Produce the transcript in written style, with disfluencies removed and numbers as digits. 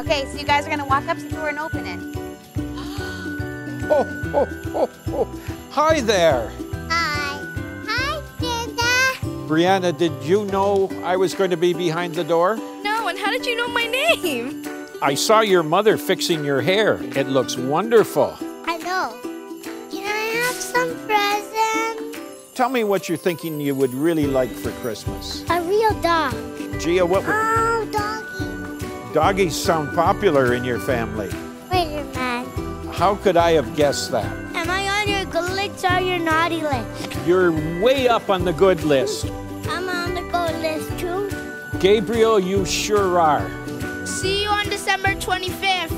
Okay, so you guys are going to walk up to the door and open it. Oh. Hi there. Hi. Hi, Santa. Brianna, did you know I was going to be behind the door? No, and how did you know my name? I saw your mother fixing your hair. It looks wonderful. I know. Can I have some presents? Tell me what you're thinking you would really like for Christmas. A real dog. Gia, what would... Oh, doggy. Doggies sound popular in your family. Wait a minute. How could I have guessed that? Am I on your good list or your naughty list? You're way up on the good list. I'm on the good list too. Gabriel, you sure are. See you on December 25th.